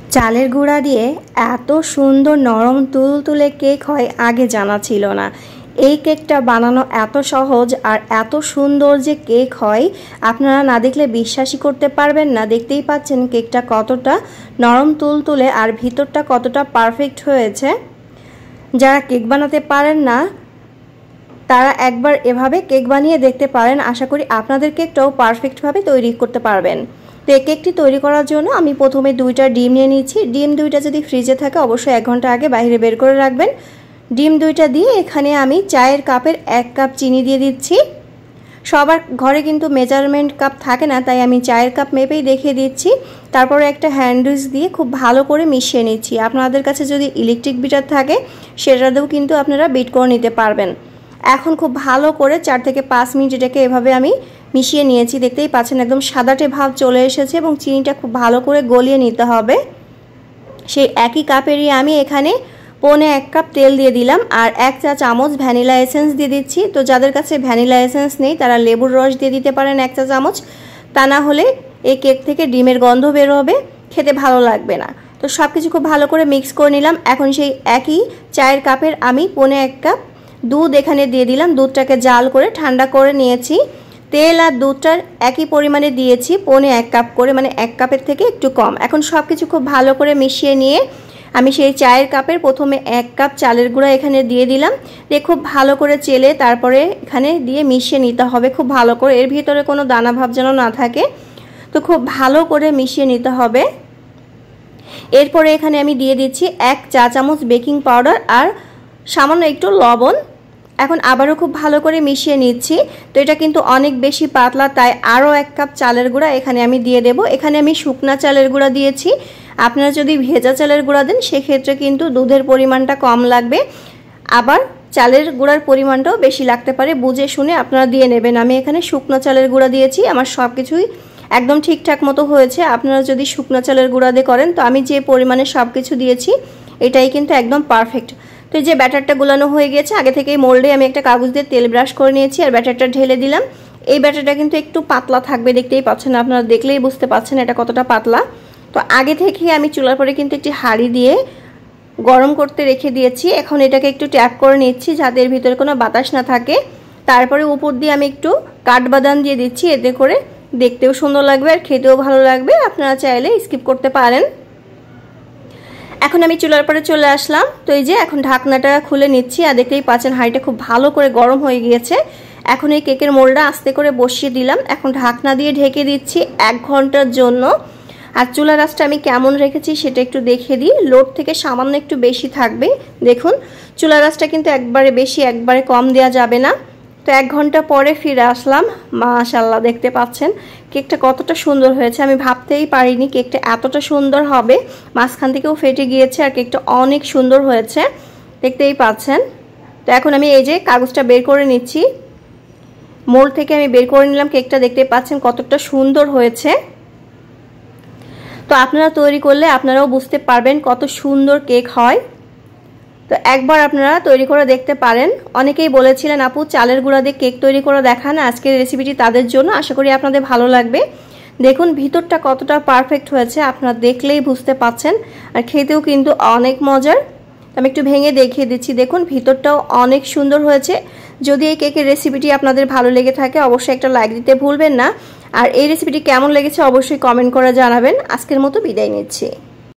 চালের গুঁড়া দিয়ে এত সুন্দর নরম তুলতুলে কেক হয় আগে জানা ছিল না। এই কেকটা বানানো এত সহজ আর এত সুন্দর যে কেক হয় আপনারা না দেখলে বিশ্বাসই করতে পারবেন না। দেখতেই পাচ্ছেন কেকটা কতটা নরম তুলতুলে আর ভিতরটা কতটা পারফেক্ট হয়েছে। যারা কেক বানাতে পারেন না তারা একবার এভাবে কেক বানিয়ে দেখতে পারেন। আশা করি আপনাদের কেকটাও পারফেক্টভাবে তৈরি করতে পারবেন। তো এই কেকটি তৈরি করার জন্য আমি প্রথমে 2টা ডিম নিয়ে নিচ্ছি। ডিম 2টা যদি ফ্রিজে থাকে অবশ্যই 1 ঘন্টা আগে বাইরে বের করে রাখবেন। ডিম 2টা দিয়ে এখানে আমি চায়ের কাপের 1 কাপ চিনি দিয়ে দিচ্ছি। সবার ঘরে কিন্তু মেজারমেন্ট কাপ থাকে না, তাই আমি চায়ের কাপ মেপেই দেখিয়ে দিচ্ছি। তারপরে একটা হ্যান্ড উইস্ক দিয়ে খুব ভালো করে মিশিয়ে নিচ্ছি। আপনাদের কাছে যদি ইলেকট্রিক বিটার থাকে সেটাতেও কিন্তু আপনারা বিট করে নিতে পারবেন। এখন খুব ভালো করে 4 থেকে 5 মিনিট এটাকে এভাবে আমি মিশিয়ে নিয়েছি। দেখতেই পাচ্ছেন একদম সাদাটে ভাব চলে এসেছে এবং চিনিটা খুব ভালো করে গলিয়ে নিতে হবে। সেই একই কাপেরই আমি এখানে 1.25 কাপ তেল দিয়ে দিলাম আর 1 চা চামচ ভ্যানিলা এসেন্স দিয়ে দিচ্ছি। তো যাদের কাছে ভ্যানিলা এসেন্স নেই তারা লেবুর রস দিয়ে দিতে পারেন 1 চা চামচ। তা না হলে এই কেক থেকে ডিমের গন্ধ বের হবে, খেতে ভালো লাগবে না। তো সব কিছু খুব ভালো করে মিক্স করে নিলাম। এখন সেই একই চায়ের কাপের আমি 1.25 কাপ দুধ এখানে দিয়ে দিলাম। দুধটাকে জাল করে ঠান্ডা করে নিয়েছি। তেল আর দুধটার একই পরিমাণে দিয়েছি 1.25 কাপ করে, মানে 1 কাপের থেকে একটু কম। এখন সব কিছু খুব ভালো করে মিশিয়ে নিয়ে আমি সেই চায়ের কাপের প্রথমে 1 কাপ চালের গুঁড়া এখানে দিয়ে দিলাম। দিয়ে খুব ভালো করে চেলে তারপরে এখানে দিয়ে মিশিয়ে নিতে হবে খুব ভালো করে। এর ভিতরে কোনো দানা ভাব যেন না থাকে। তো খুব ভালো করে মিশিয়ে নিতে হবে। এরপরে এখানে আমি দিয়ে দিচ্ছি 1 চা চামচ বেকিং পাউডার আর সামান্য একটু লবণ। এখন আবারও খুব ভালো করে মিশিয়ে নিচ্ছি। তো এটা কিন্তু অনেক বেশি পাতলা, তাই আরও 1 কাপ চালের গুঁড়া এখানে আমি দিয়ে দেব। এখানে আমি শুকনা চালের গুঁড়া দিয়েছি। আপনারা যদি ভেজা চালের গুঁড়া দেন সেক্ষেত্রে কিন্তু দুধের পরিমাণটা কম লাগবে, আবার চালের গুঁড়ার পরিমাণটাও বেশি লাগতে পারে। বুঝে শুনে আপনারা দিয়ে নেবেন। আমি এখানে শুকনো চালের গুঁড়া দিয়েছি। আমার সব কিছুই একদম ঠিকঠাক মতো হয়েছে। আপনারা যদি শুকনো চালের গুঁড়া দিয়ে করেন তো আমি যে পরিমাণে সব কিছু দিয়েছি এটাই কিন্তু একদম পারফেক্ট। তো এই যে ব্যাটারটা গুলানো হয়ে গেছে, আগে থেকেই মোল্ডে আমি একটা কাগজ দিয়ে তেল ব্রাশ করে নিয়েছি আর ব্যাটারটা ঢেলে দিলাম। এই ব্যাটারটা কিন্তু একটু পাতলা থাকবে, দেখতেই পাচ্ছেন, আপনারা দেখলেই বুঝতে পাচ্ছেন এটা কতটা পাতলা। তো আগে থেকেই আমি চুলার পরে কিন্তু একটি হাঁড়ি দিয়ে গরম করতে রেখে দিয়েছি। এখন এটাকে একটু ট্যাপ করে নিচ্ছি যাতে এর ভিতরে কোনো বাতাস না থাকে। তারপরে উপর দিয়ে আমি একটু কাঠবাদাম দিয়ে দিচ্ছি, এতে করে দেখতেও সুন্দর লাগবে আর খেতেও ভালো লাগবে। আপনারা চাইলে স্কিপ করতে পারেন। এখন আমি চুলার পরে চলে আসলাম। তো এই যে এখন ঢাকনাটা খুলে নিচ্ছি আর দেখতেই পাচ্ছেন হাঁড়িটা খুব ভালো করে গরম হয়ে গিয়েছে। এখন এই কেকের মোল্ডটা আস্তে করে বসিয়ে দিলাম। এখন ঢাকনা দিয়ে ঢেকে দিচ্ছি 1 ঘন্টার জন্য। আর চুলার আঁচটা আমি কেমন রেখেছি সেটা একটু দেখিয়ে দিই। লোড থেকে সামান্য একটু বেশি থাকবে। দেখুন চুলার আঁচটা কিন্তু একবারে বেশি একবারে কম দেওয়া যাবে না। তো 1 ঘন্টা পরে ফিরে আসলাম। মাশাআল্লাহ, দেখতে পাচ্ছেন কেকটা কতটা সুন্দর হয়েছে। আমি ভাবতেই পারিনি কেকটা এতটা সুন্দর হবে। মাঝখান থেকেও ফেটে গিয়েছে আর কেকটা অনেক সুন্দর হয়েছে, দেখতেই পাচ্ছেন। তো এখন আমি এই যে কাগজটা বের করে নিচ্ছি। মোল্ড থেকে আমি বের করে নিলাম কেকটা। দেখতে পাচ্ছেন কতটা সুন্দর হয়েছে। তো আপনারা তৈরি করলে আপনারাও বুঝতে পারবেন কত সুন্দর কেক হয়। তো একবার আপনারা তৈরি করে দেখতে পারেন। অনেকেই বলেছিলেন আপু চালের গুঁড়া দিয়ে কেক তৈরি করে দেখান, আজকের রেসিপিটি তাদের জন্য। আশা করি আপনাদের ভালো লাগবে। দেখুন ভিতরটা কতটা পারফেক্ট হয়েছে, আপনারা দেখলেই বুঝতে পাচ্ছেন। আর খেতেও কিন্তু অনেক মজার। আমি একটু ভেঙে দেখিয়ে দিচ্ছি। দেখুন ভিতরটাও অনেক সুন্দর হয়েছে। যদি এই কেকের রেসিপিটি আপনাদের ভালো লেগে থাকে অবশ্যই একটা লাইক দিতে ভুলবেন না। আর এই রেসিপিটি কেমন লেগেছে অবশ্যই কমেন্ট করে জানাবেন। আজকের মতো বিদায় নিচ্ছি।